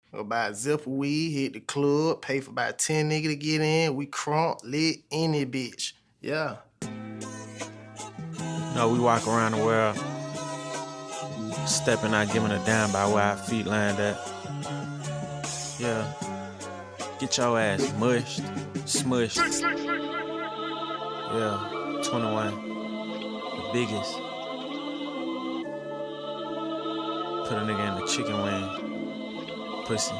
About a zip of weed, hit the club, pay for about 10 niggas to get in. We crunk, lit, any bitch. Yeah. No, we walk around the world, stepping out, giving a damn by where our feet land at. Yeah. Get your ass mushed, smooshed. Yeah, 21. The biggest. Put a nigga in the chicken wing. Pussy.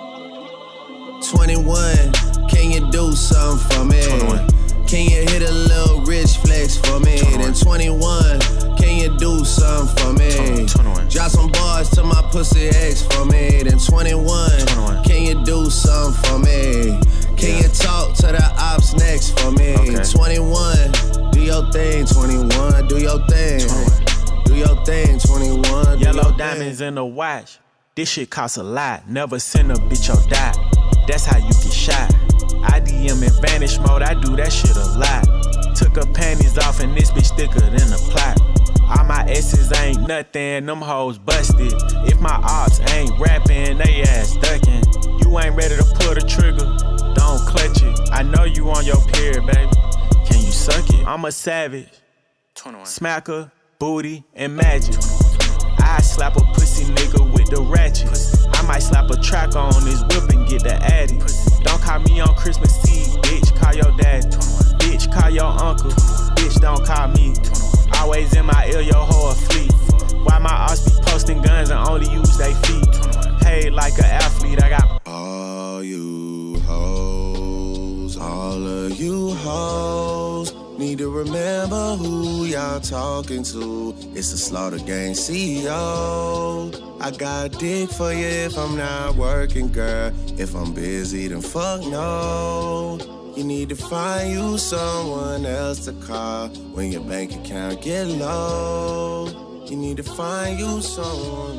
21, can you do something for me? 21. Can you hit a little rich flex for me? 21. Then 21, can you do something for me? 21. Drop some bars to my pussy ex for me. Then 21, 21. can you do something for me? Can you talk to the opps next for me? Okay. 21, do your thing. 21, do your thing. 21. Do your thing. 21. Yellow diamonds in the watch. This shit costs a lot. Never send a bitch or die. That's how you get shot. I DM in vanish mode. I do that shit a lot. Took her panties off and this bitch thicker than a plot. All my S's ain't nothing. Them hoes busted. If my ops ain't rapping, they ass ducking. You ain't ready to pull the trigger. Don't clutch it. I know you on your period, baby. Can you suck it? I'm a savage. 21. Smacker, booty, and magic. I slap a pussy nigga with the ratchet. I might slap a track on his whip and get the addy. Don't call me on Christmas Eve, bitch, call your daddy. Bitch, call your uncle, bitch, don't call me. Always in my ear, your hoe a fleet. Why my ops be posting guns and only use they feet? Paid like an athlete, I got all you hoes, all of you hoes. Need to remember who y'all talking to. It's the Slaughter Gang CEO. I got dick for you if I'm not working, girl. If I'm busy, then fuck no. You need to find you someone else to call when your bank account get low. You need to find you someone.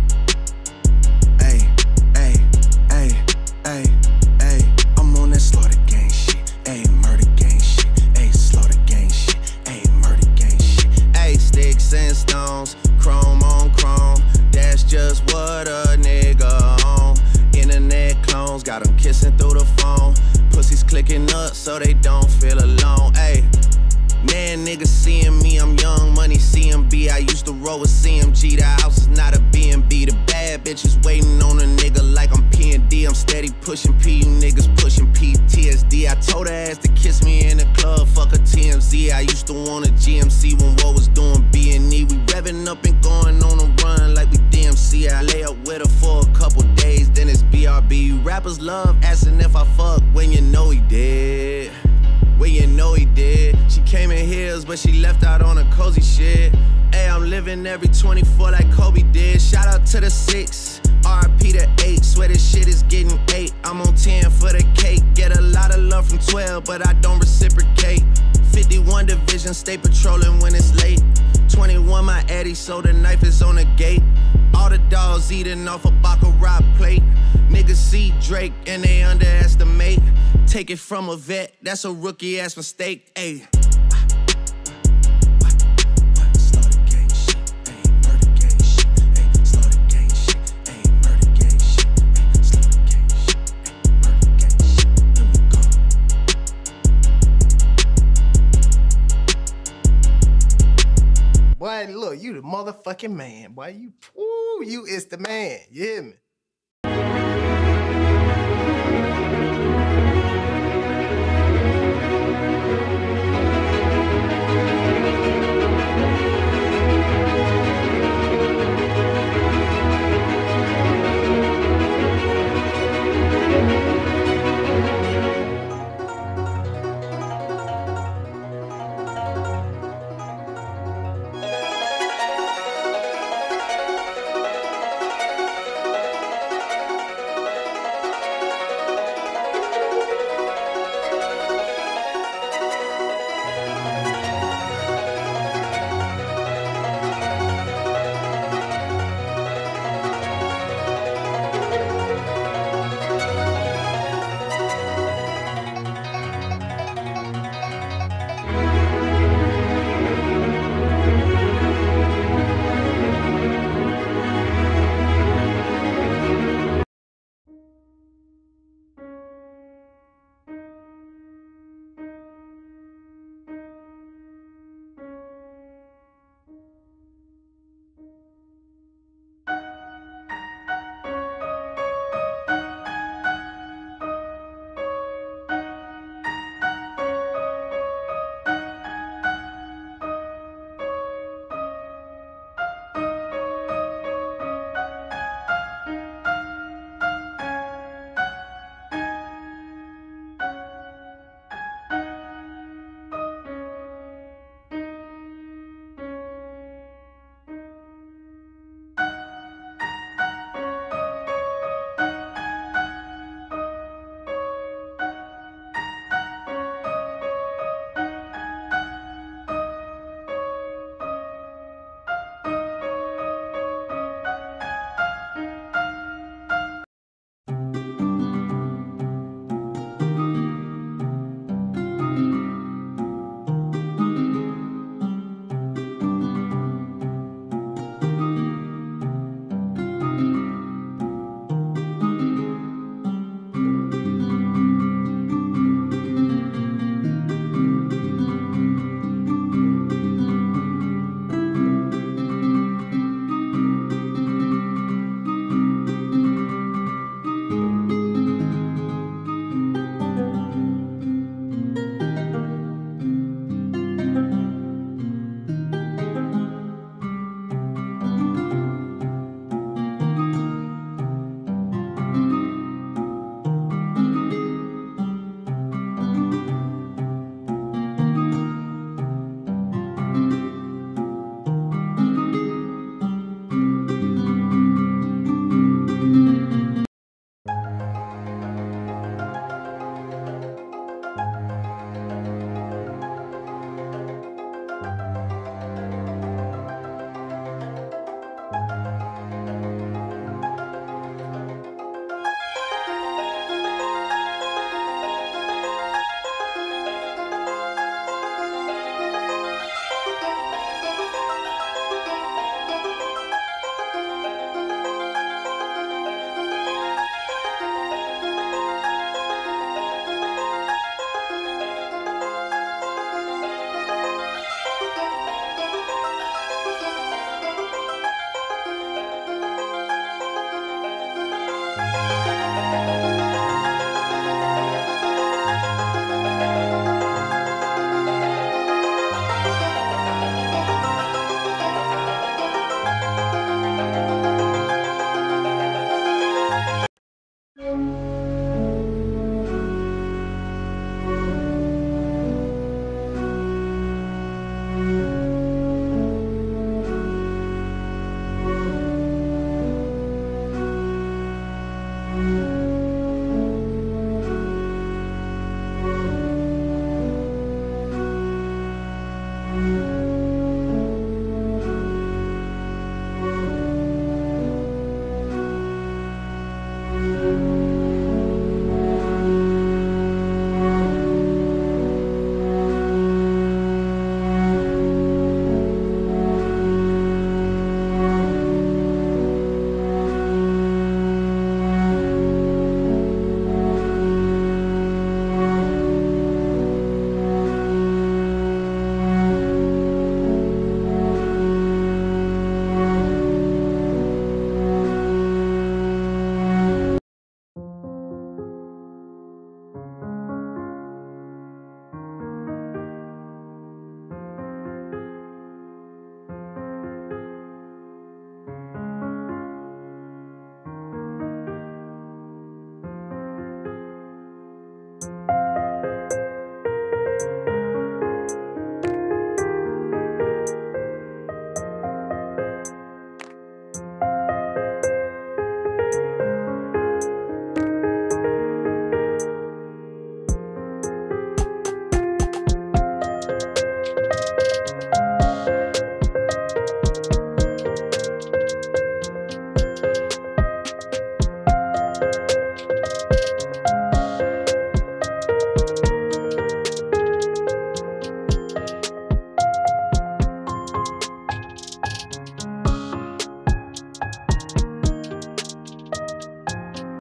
Ay, ay, ay, ay, ay. I'm on that Slaughter Gang shit. Ay, murder gang shit. Sticks and stones, chrome on chrome. That's just what a nigga on. Internet clones got them kissing through the phone. Pussies clicking up so they don't feel alone. Ayy, man, niggas seeing me, I'm young money CMB. I used to roll with CMG. The house is not a B&B. The bad bitches waiting on a nigga like I'm P&D. I'm steady pushing P, you niggas pushing PTSD. I told her ass to kiss me in the club, fuck a TMZ. I used to want a GMC when what was doing B&E. We revving up and going on a run like we DMC. I lay up with her for a couple days, then it's BRB. Rappers love asking if I fuck when you know he did. When you know he did. She came in heels, but she left out on a cozy shit. Hey, I'm living every 24 like Kobe did. Shout out to the 6, RP to 8. Swear this shit is getting 8. I'm on 10 for the cake. Get a lot of love from 12, but I don't reciprocate. 51 division, stay patrolling when it's late. 21 my Eddie, so the knife is on the gate. All the dogs eating off a Baccarat plate. Niggas see Drake and they underestimate. Take it from a vet, that's a rookie ass mistake. Ayy. Slaughter gang shit, ayy, murder gang shit, ayy, slaughter gang shit, ayy, murder gang shit, ayy, slaughter gang shit, ayy, murder gang shit. Let me go. Boy, look, you the motherfucking man. Boy, you is the man. You hear me?